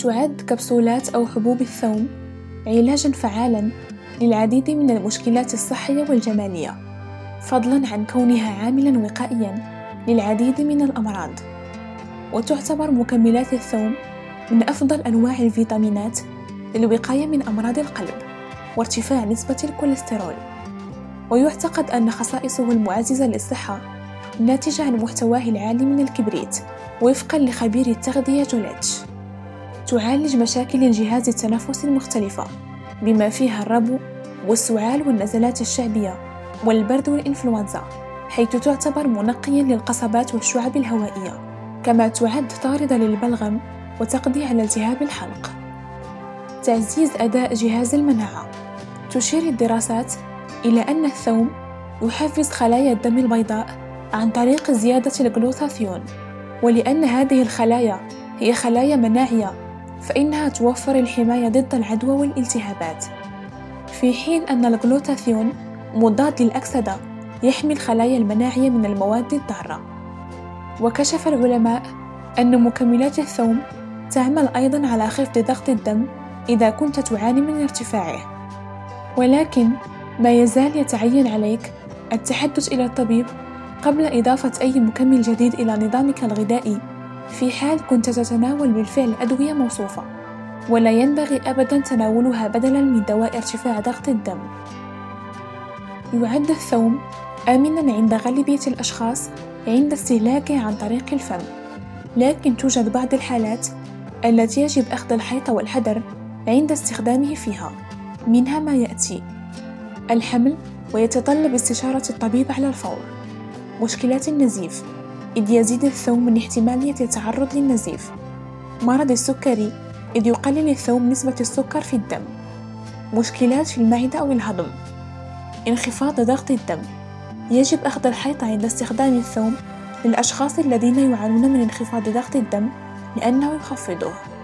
تعد كبسولات أو حبوب الثوم علاجاً فعالاً للعديد من المشكلات الصحية والجمالية، فضلاً عن كونها عاملاً وقائياً للعديد من الأمراض. وتعتبر مكملات الثوم من أفضل أنواع الفيتامينات للوقاية من أمراض القلب وارتفاع نسبة الكوليسترول. ويعتقد أن خصائصه المعززة للصحة ناتجة عن محتواه العالي من الكبريت، وفقاً لخبير التغذية جوليتش. تعالج مشاكل الجهاز التنفسي المختلفة بما فيها الربو والسعال والنزلات الشعبية والبرد والإنفلونزا، حيث تعتبر منقياً للقصبات والشعب الهوائية، كما تعد طاردة للبلغم وتقضي على التهاب الحلق. تعزيز أداء جهاز المناعة. تشير الدراسات إلى أن الثوم يحفز خلايا الدم البيضاء عن طريق زيادة الجلوتاثيون، ولأن هذه الخلايا هي خلايا مناعية فإنها توفر الحماية ضد العدوى والالتهابات، في حين أن الجلوتاثيون مضاد للأكسدة يحمي الخلايا المناعية من المواد الضارة. وكشف العلماء أن مكملات الثوم تعمل أيضاً على خفض ضغط الدم إذا كنت تعاني من ارتفاعه، ولكن ما يزال يتعين عليك التحدث إلى الطبيب قبل إضافة أي مكمل جديد إلى نظامك الغذائي في حال كنت تتناول بالفعل أدوية موصوفة، ولا ينبغي أبداً تناولها بدلاً من دواء ارتفاع ضغط الدم. يعد الثوم آمناً عند غالبية الأشخاص عند استهلاكه عن طريق الفم، لكن توجد بعض الحالات التي يجب أخذ الحيطة والحذر عند استخدامه فيها، منها ما يأتي: الحمل ويتطلب استشارة الطبيب على الفور، مشكلات النزيف إذ يزيد الثوم من احتمالية التعرض للنزيف، مرض السكري إذ يقلل الثوم نسبة السكر في الدم، مشكلات في المعدة أو الهضم، انخفاض ضغط الدم. يجب أخذ الحيطة عند استخدام الثوم للأشخاص الذين يعانون من انخفاض ضغط الدم لأنه يخفضه.